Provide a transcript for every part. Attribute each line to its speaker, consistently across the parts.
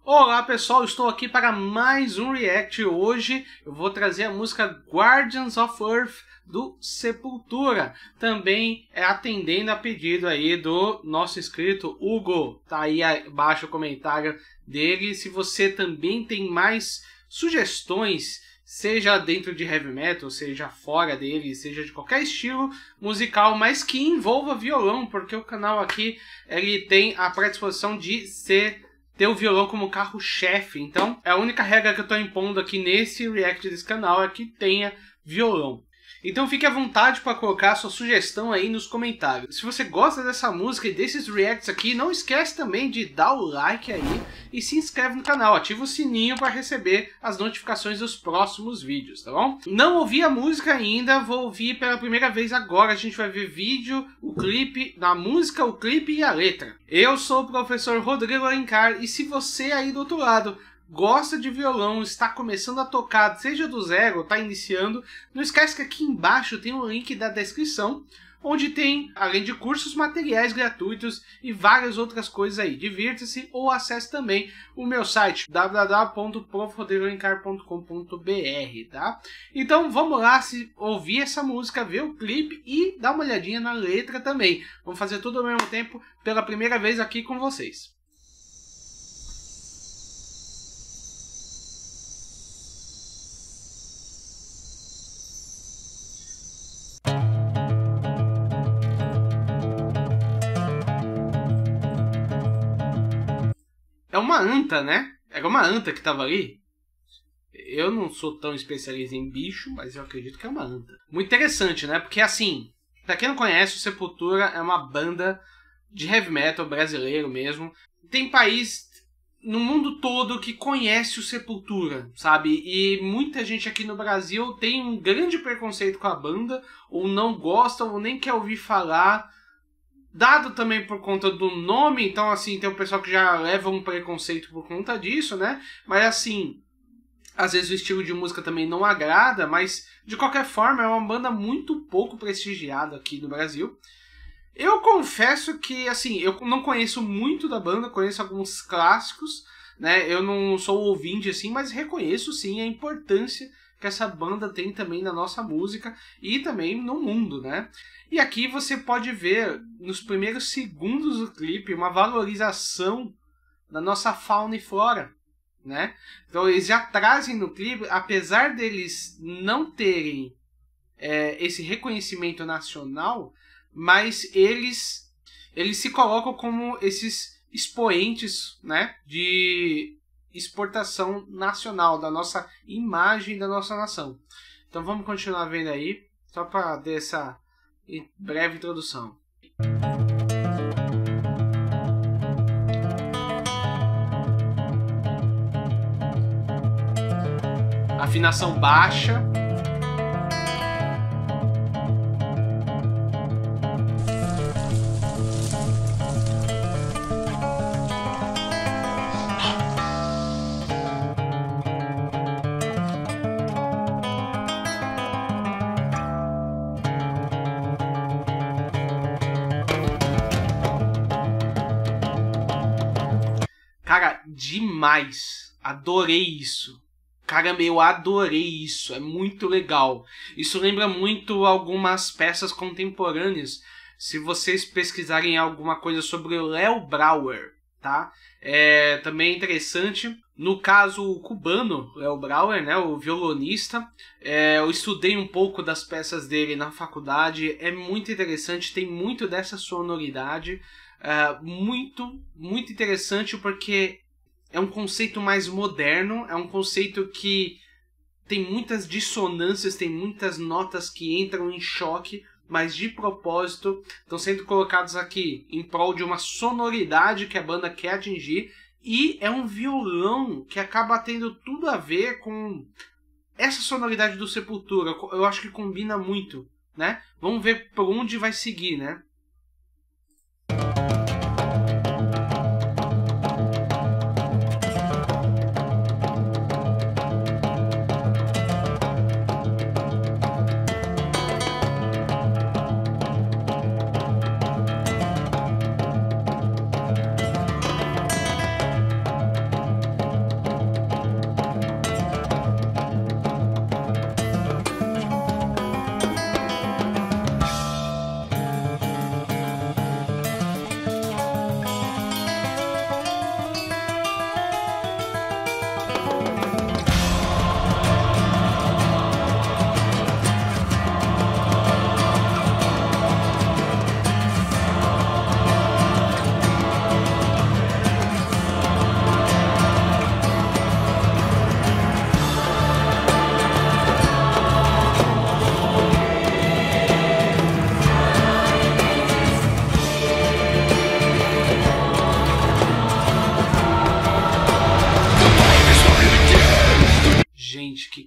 Speaker 1: Olá pessoal, estou aqui para mais um react. Hoje eu vou trazer a música Guardians of Earth do Sepultura, também atendendo a pedido aí do nosso inscrito Hugo. Tá aí abaixo o comentário dele. Se você também tem mais sugestões, seja dentro de heavy metal, seja fora dele, seja de qualquer estilo musical, mas que envolva violão, porque o canal aqui ele tem a predisposição de ter o violão como carro-chefe. Então, a única regra que eu estou impondo aqui nesse react desse canal é que tenha violão. Então fique à vontade para colocar a sua sugestão aí nos comentários. Se você gosta dessa música e desses reacts aqui, não esquece também de dar o like aí e se inscreve no canal. Ativa o sininho para receber as notificações dos próximos vídeos, tá bom? Não ouvi a música ainda, vou ouvir pela primeira vez agora. A gente vai ver vídeo, o clipe, na música, o clipe e a letra. Eu sou o professor Rodrigo Alencar e se você aí do outro lado gosta de violão, está começando a tocar, seja do zero ou está iniciando, não esquece que aqui embaixo tem um link da descrição, onde tem, além de cursos, materiais gratuitos e várias outras coisas aí. Divirta-se ou acesse também o meu site www.profrodrigoalencar.com.br, tá? Então vamos lá ouvir essa música, ver o clipe e dar uma olhadinha na letra também. Vamos fazer tudo ao mesmo tempo pela primeira vez aqui com vocês. É uma anta, né? Era uma anta que tava ali. Eu não sou tão especialista em bicho, mas eu acredito que é uma anta. Muito interessante, né? Porque assim, pra quem não conhece, o Sepultura é uma banda de heavy metal brasileiro mesmo. Tem país no mundo todo que conhece o Sepultura, sabe? E muita gente aqui no Brasil tem um grande preconceito com a banda, ou não gosta, ou nem quer ouvir falar. Dado também por conta do nome, então assim, tem o pessoal que já leva um preconceito por conta disso, né? Mas assim, às vezes o estilo de música também não agrada, mas de qualquer forma é uma banda muito pouco prestigiada aqui no Brasil. Eu confesso que, assim, eu não conheço muito da banda, conheço alguns clássicos, né? Eu não sou ouvinte assim, mas reconheço sim a importância que essa banda tem também na nossa música e também no mundo, né? E aqui você pode ver, nos primeiros segundos do clipe, uma valorização da nossa fauna e flora, né? Então eles já trazem no clipe, apesar deles não terem esse reconhecimento nacional, mas eles se colocam como esses expoentes, né, de exportação nacional, da nossa imagem da nossa nação. Então vamos continuar vendo aí, só para dar essa breve introdução. Afinação baixa. Cara, demais. Adorei isso. Caramba, eu adorei isso. É muito legal. Isso lembra muito algumas peças contemporâneas. Se vocês pesquisarem alguma coisa sobre o Léo Brauer, tá? Também é interessante. No caso, o cubano, Léo Brauer, né, o violonista, eu estudei um pouco das peças dele na faculdade. É muito interessante, tem muito dessa sonoridade. Muito interessante porque é um conceito mais moderno, é um conceito que tem muitas dissonâncias, tem muitas notas que entram em choque, mas de propósito estão sendo colocados aqui em prol de uma sonoridade que a banda quer atingir, e é um violão que acaba tendo tudo a ver com essa sonoridade do Sepultura. Eu acho que combina muito, né? Vamos ver por onde vai seguir, né?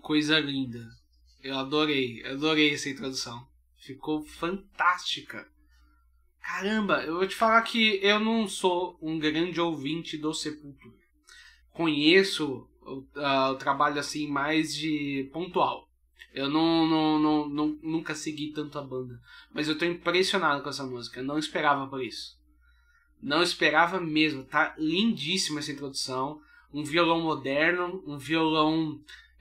Speaker 1: coisa linda. Eu adorei essa introdução. Ficou fantástica. Caramba, eu vou te falar que eu não sou um grande ouvinte do Sepultura. Conheço o trabalho assim mais de pontual. Eu nunca segui tanto a banda. Mas eu tô impressionado com essa música. Eu não esperava por isso. Não esperava mesmo. Tá lindíssima essa introdução. Um violão moderno. Um violão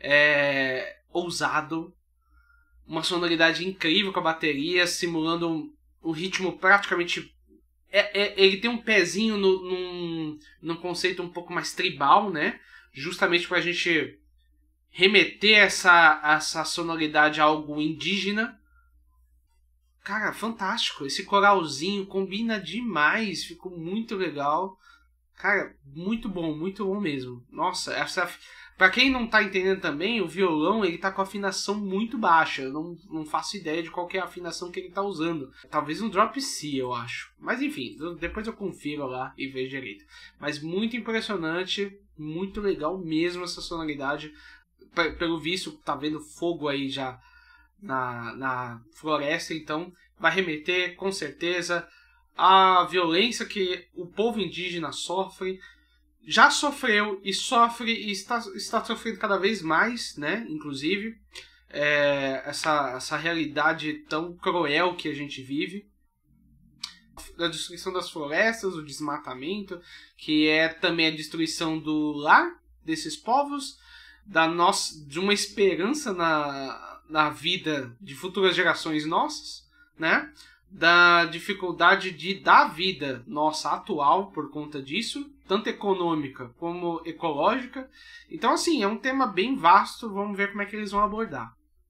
Speaker 1: ousado. Uma sonoridade incrível com a bateria. Simulando um ritmo praticamente... ele tem um pezinho num conceito um pouco mais tribal, né? Justamente pra gente remeter essa sonoridade a algo indígena. Cara, fantástico. Esse coralzinho combina demais. Ficou muito legal. Cara, muito bom mesmo. Nossa, pra quem não tá entendendo também, o violão ele tá com afinação muito baixa. Eu não faço ideia de qual que é a afinação que ele tá usando. Talvez um drop C, eu acho. Mas enfim, depois eu confiro lá e vejo direito. Mas muito impressionante, muito legal mesmo essa sonoridade. Pelo visto, tá vendo fogo aí já na floresta, então vai remeter com certeza à violência que o povo indígena sofre, já sofreu e sofre e está sofrendo cada vez mais, né? Inclusive, essa realidade tão cruel que a gente vive, a destruição das florestas, o desmatamento, que é também a destruição do lar desses povos, de uma esperança na vida de futuras gerações nossas, né? Da dificuldade de dar vida nossa atual por conta disso, tanto econômica como ecológica. Então, assim, é um tema bem vasto, vamos ver como é que eles vão abordar.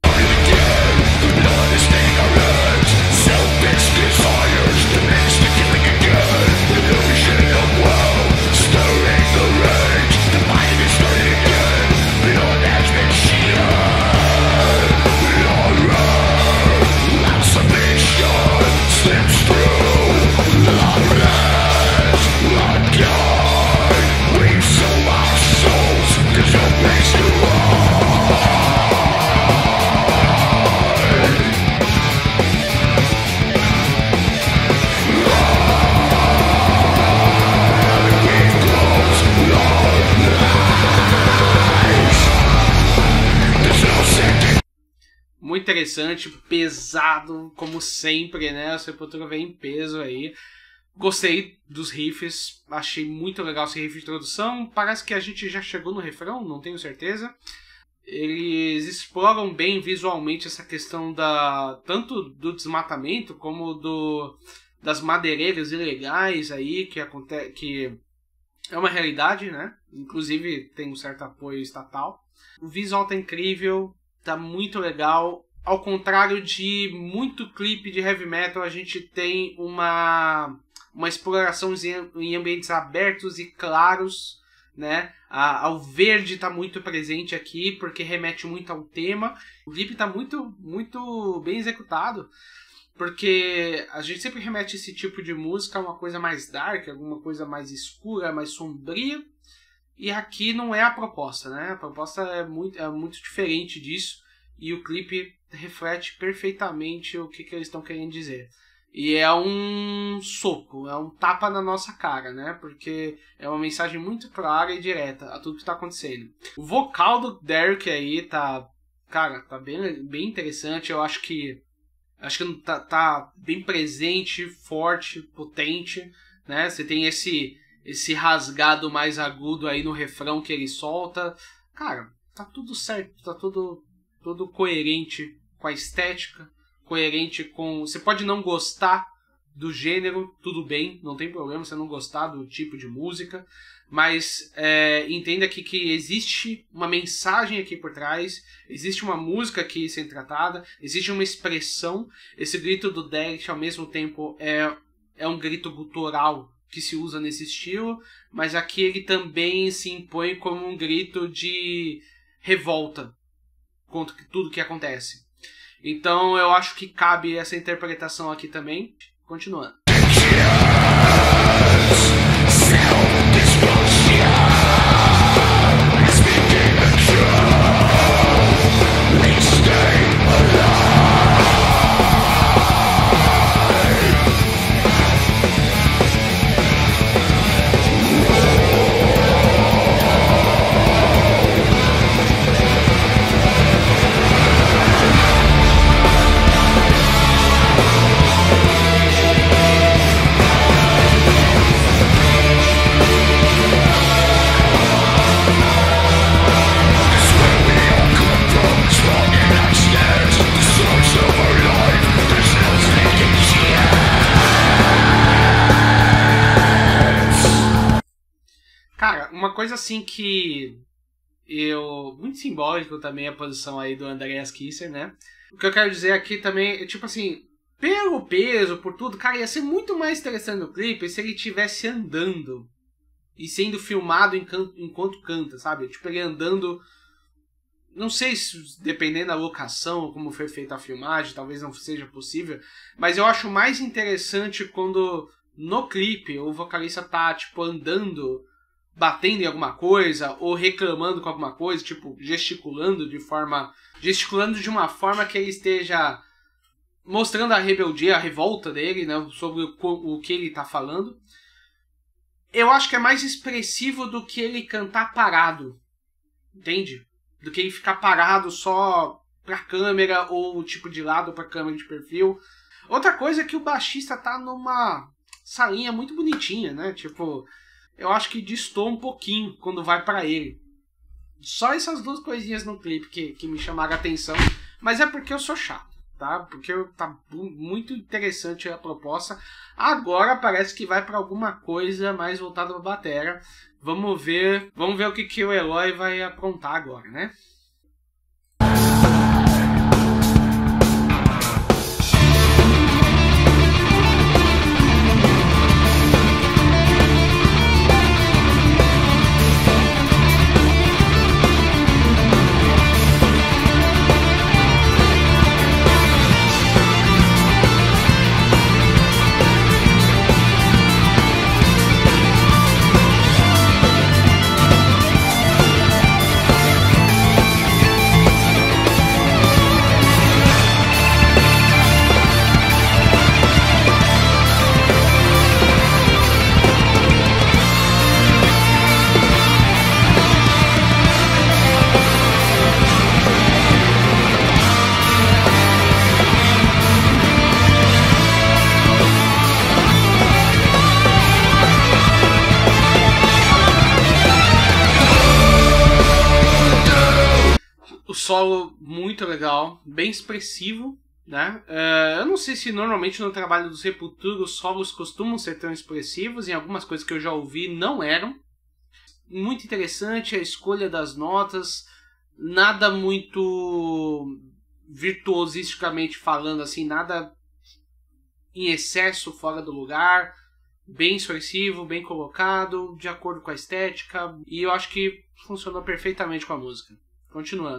Speaker 1: Muito interessante, pesado, como sempre, né? O Sepultura vem em peso aí. Gostei dos riffs, achei muito legal esse riff de introdução. Parece que a gente já chegou no refrão, não tenho certeza. Eles exploram bem visualmente essa questão tanto do desmatamento como das madeireiras ilegais aí, que é uma realidade, né? Inclusive tem um certo apoio estatal. O visual tá incrível, tá muito legal. Ao contrário de muito clipe de heavy metal, a gente tem uma exploração em ambientes abertos e claros, né? O verde tá muito presente aqui, porque remete muito ao tema. O clipe tá muito, muito bem executado, porque a gente sempre remete esse tipo de música a uma coisa mais dark, alguma coisa mais escura, mais sombria. E aqui não é a proposta, né? A proposta é muito diferente disso. E o clipe reflete perfeitamente o que eles estão querendo dizer. E é um soco, é um tapa na nossa cara, né? Porque é uma mensagem muito clara e direta a tudo que está acontecendo. O vocal do Derek aí tá bem interessante. Eu acho que tá bem presente, forte, potente, né? Você tem esse rasgado mais agudo aí no refrão que ele solta. Cara, tá tudo certo, tá tudo coerente com a estética, coerente com... Você pode não gostar do gênero, tudo bem, não tem problema você não gostar do tipo de música, mas entenda aqui que existe uma mensagem aqui por trás, existe uma música aqui sendo tratada, existe uma expressão. Esse grito do Derek, ao mesmo tempo, é um grito gutural que se usa nesse estilo, mas aqui ele também se impõe como um grito de revolta contra tudo que acontece. Então eu acho que cabe essa interpretação aqui também. Continuando. uma coisa assim que muito simbólico também a posição aí do Andreas Kisser, né? O que eu quero dizer aqui também é, tipo assim, pelo peso, por tudo, cara, ia ser muito mais interessante no clipe se ele estivesse andando e sendo filmado enquanto canta, sabe? Tipo, ele andando... Não sei se, dependendo da locação, como foi feita a filmagem, talvez não seja possível, mas eu acho mais interessante quando no clipe o vocalista tá, tipo, andando, batendo em alguma coisa, ou reclamando com alguma coisa, tipo, gesticulando de uma forma que ele esteja mostrando a rebeldia, a revolta dele, né, sobre o que ele tá falando. Eu acho que é mais expressivo do que ele cantar parado, entende? Do que ele ficar parado só pra câmera, ou tipo de lado pra câmera de perfil. Outra coisa é que o baixista tá numa salinha muito bonitinha, né? Tipo, eu acho que destoa um pouquinho quando vai pra ele. Só essas duas coisinhas no clipe que me chamaram a atenção. Mas é porque eu sou chato, tá? Porque tá muito interessante a proposta. Agora parece que vai pra alguma coisa mais voltada pra bateria. Vamos ver o que o Eloy vai aprontar agora, né? Solo muito legal, bem expressivo, né? Eu não sei se normalmente no trabalho do Sepultura os solos costumam ser tão expressivos, em algumas coisas que eu já ouvi não eram. Muito interessante a escolha das notas, nada muito virtuosisticamente falando, assim, nada em excesso fora do lugar, bem expressivo, bem colocado, de acordo com a estética, e eu acho que funcionou perfeitamente com a música. Continuando.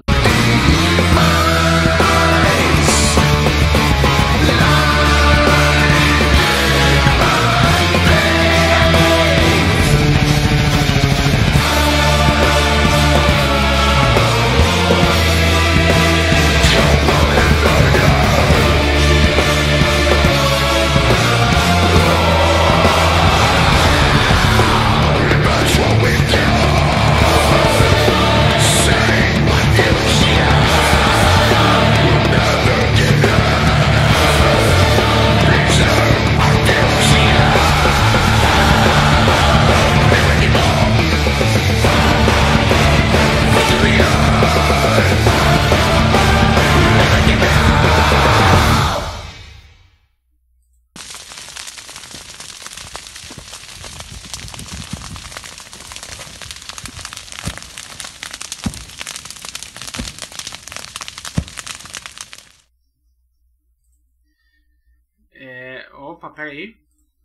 Speaker 1: Opa, peraí.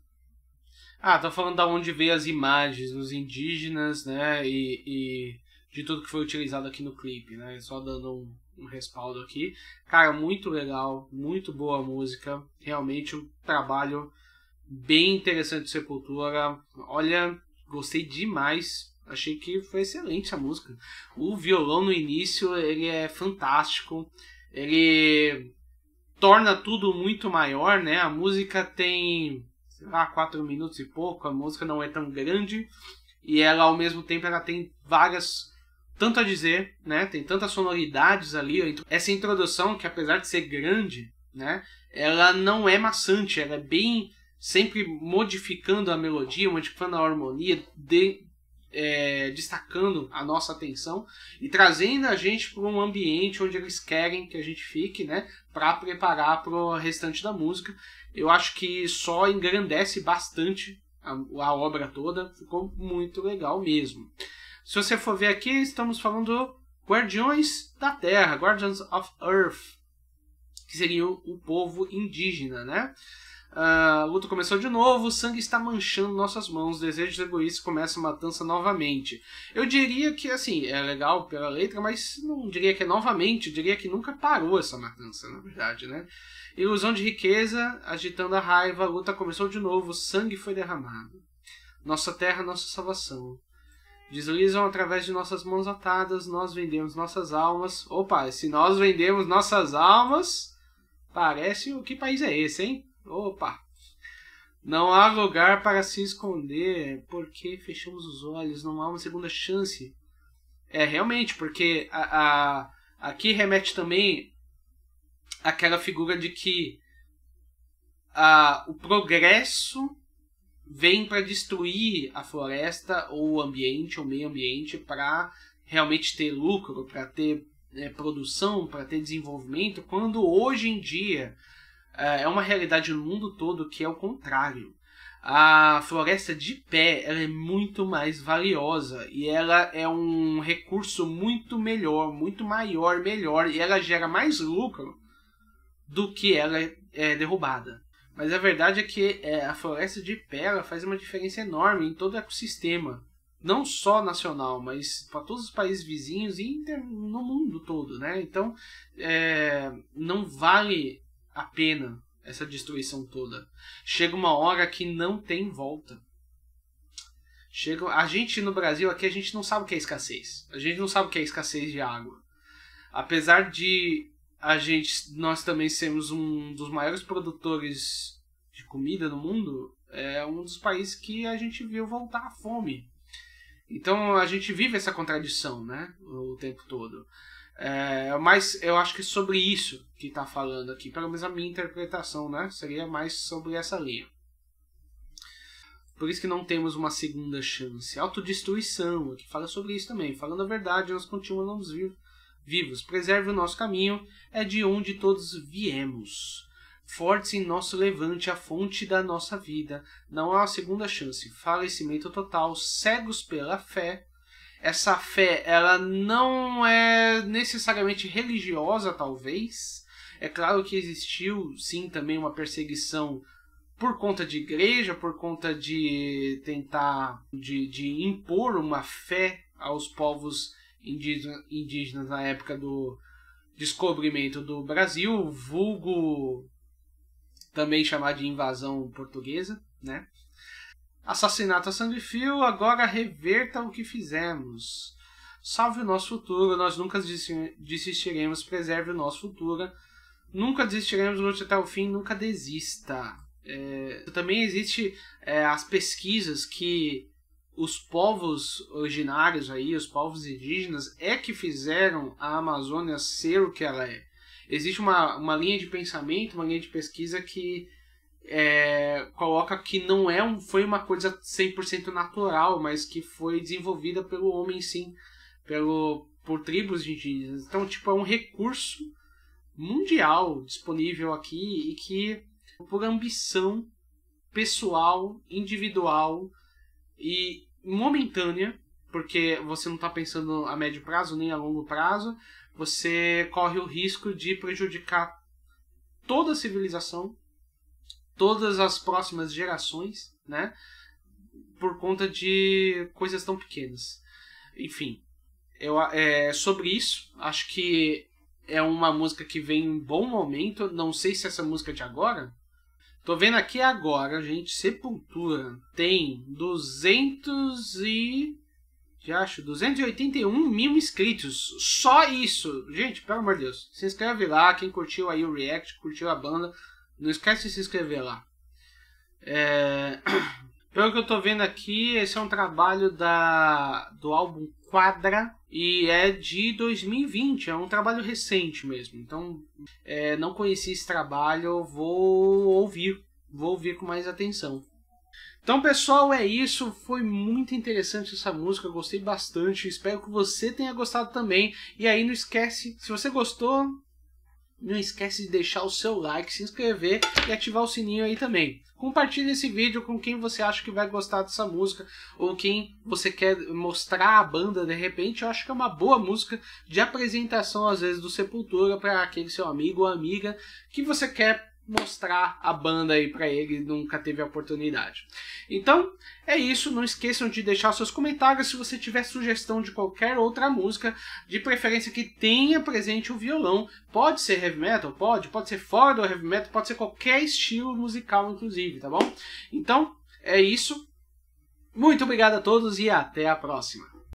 Speaker 1: Tô falando da onde veio as imagens, os indígenas, né, e de tudo que foi utilizado aqui no clipe, né, só dando um respaldo aqui. Cara, muito legal, muito boa a música, realmente um trabalho bem interessante de Sepultura. Olha, gostei demais, achei que foi excelente a música. O violão no início, ele é fantástico, ele torna tudo muito maior, né? A música tem, sei lá, 4 minutos e pouco, a música não é tão grande e ela ao mesmo tempo ela tem várias, tanto a dizer, né? Tem tantas sonoridades ali. Essa introdução, que apesar de ser grande, né? Ela não é maçante, ela é bem sempre modificando a melodia, modificando a harmonia, destacando a nossa atenção e trazendo a gente para um ambiente onde eles querem que a gente fique, né, para preparar para o restante da música. Eu acho que só engrandece bastante a obra toda, ficou muito legal mesmo. Se você for ver aqui, estamos falando do Guardiões da Terra, Guardians of Earth, que seria o povo indígena, né? A luta começou de novo, o sangue está manchando nossas mãos, desejos egoístas começam a matança novamente. Eu diria que, assim, é legal pela letra, mas não diria que é novamente, eu diria que nunca parou essa matança, na verdade, né? Ilusão de riqueza, agitando a raiva, a luta começou de novo, o sangue foi derramado. Nossa terra, nossa salvação. Deslizam através de nossas mãos atadas, nós vendemos nossas almas. Opa, se nós vendemos nossas almas, parece o que país é esse, hein? Opa! Não há lugar para se esconder, porque fechamos os olhos, não há uma segunda chance. É, realmente, porque aqui remete também àquela figura de que o progresso vem para destruir a floresta ou o ambiente, ou o meio ambiente, para realmente ter lucro, para ter produção, para ter desenvolvimento, quando hoje em dia é uma realidade no mundo todo que é o contrário. A floresta de pé ela é muito mais valiosa e ela é um recurso muito melhor, muito maior, melhor, e ela gera mais lucro do que ela é derrubada. Mas a verdade é que a floresta de pé ela faz uma diferença enorme em todo o ecossistema, não só nacional, mas para todos os países vizinhos e no mundo todo, né? Então não vale a pena essa destruição toda. Chega uma hora que não tem volta. A gente no Brasil aqui, a gente não sabe o que é escassez. A gente não sabe o que é escassez de água. Apesar de nós também sermos um dos maiores produtores de comida no mundo, é um dos países que a gente viu voltar à fome. Então a gente vive essa contradição, né, o tempo todo. Mas eu acho que é sobre isso que está falando aqui, pelo menos a minha interpretação, né? Seria mais sobre essa linha. Por isso que não temos uma segunda chance. Autodestruição, que fala sobre isso também. Falando a verdade, nós continuamos vivos. Preserve o nosso caminho, é de onde todos viemos. Fortes em nosso levante, a fonte da nossa vida. Não há uma segunda chance. Falecimento total, cegos pela fé. Essa fé, ela não é necessariamente religiosa, talvez. É claro que existiu, sim, também uma perseguição por conta de igreja, por conta de tentar, de impor uma fé aos povos indígenas na época do descobrimento do Brasil, vulgo também chamado de invasão portuguesa, né? Assassinato a sangue frio, agora reverta o que fizemos. Salve o nosso futuro, nós nunca desistiremos, preserve o nosso futuro. Nunca desistiremos, lute até o fim, nunca desista. Também existe as pesquisas que os povos originários aí, os povos indígenas, que fizeram a Amazônia ser o que ela é. Existe uma linha de pensamento, uma linha de pesquisa que coloca que não foi uma coisa 100% natural, mas que foi desenvolvida pelo homem, sim, por tribos indígenas. Então, tipo, é um recurso mundial disponível aqui e que, por ambição pessoal, individual e momentânea, porque você não está pensando a médio prazo nem a longo prazo, você corre o risco de prejudicar toda a civilização, todas as próximas gerações, né, por conta de coisas tão pequenas. Enfim, sobre isso, acho que é uma música que vem em um bom momento. Não sei se essa música é de agora. Tô vendo aqui agora, gente, Sepultura tem 281 mil inscritos. Só isso. Gente, pelo amor de Deus, se inscreve lá. Quem curtiu aí o react, curtiu a banda, não esquece de se inscrever lá. Pelo que eu tô vendo aqui, esse é um trabalho do álbum Quadra e é de 2020, é um trabalho recente mesmo. Então, não conheci esse trabalho, vou ouvir com mais atenção. Então, pessoal, é isso. Foi muito interessante essa música, eu gostei bastante. Espero que você tenha gostado também. E aí, não esquece, se você gostou, não esquece de deixar o seu like, se inscrever e ativar o sininho aí também. Compartilhe esse vídeo com quem você acha que vai gostar dessa música ou quem você quer mostrar a banda de repente. Eu acho que é uma boa música de apresentação às vezes do Sepultura para aquele seu amigo ou amiga que você quer mostrar a banda aí para ele e nunca teve a oportunidade. Então é isso, não esqueçam de deixar os seus comentários se você tiver sugestão de qualquer outra música, de preferência que tenha presente o violão. Pode ser heavy metal, pode ser fora do heavy metal, pode ser qualquer estilo musical inclusive, tá bom? Então é isso, muito obrigado a todos e até a próxima.